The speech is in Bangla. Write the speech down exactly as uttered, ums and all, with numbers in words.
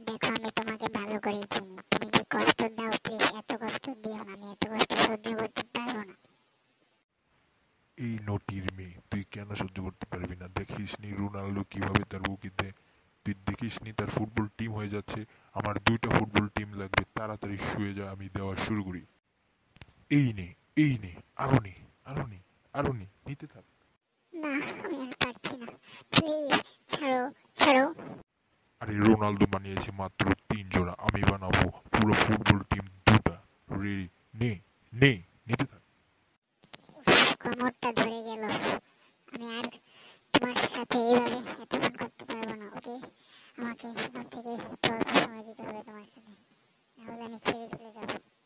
দেখো আমি তোমাকে ভালো করে চিনি, তুমি যে কষ্ট দাও প্লিজ এত কষ্ট দিও না, আমি এত কষ্ট সহ্য করতে পারবো না। এই নটির মেয়ে, তুই কেন সহ্য করতে পারবি না? দেখিসনি রোনাল্ডো কিভাবে তার বুকে দেয়? তুই দেখিসনি তার ফুটবল টিম হয়ে যাচ্ছে? আমার দুইটা ফুটবল টিম লাগবে, তাড়াতাড়ি শুয়ে যা, আমি দেওয়া শুরু করি। এই নে, এই নে, আরো নে, আরো নে, আরো নে, নিতে থাক। না, আমি আর পারছি না, প্লিজ ছাড়ো, ছাড়ো। আরে রোনালদো বানিয়েছে মাত্র তিন জোড়া, আমি বানাবো পুরো ফুটবল টিম দুটা। রেডি? নে, নে, নিতে থাক। কোমরটা ধরে গেল, আমি আর তোমার সাথে এইভাবে এতক্ষণ করতে পারবো না, ওকে? আমাকে এখন থেকে একটু অল্প সময় দিতে হবে তোমার সাথে, নাহলে আমি ছেড়ে চলে যাবো।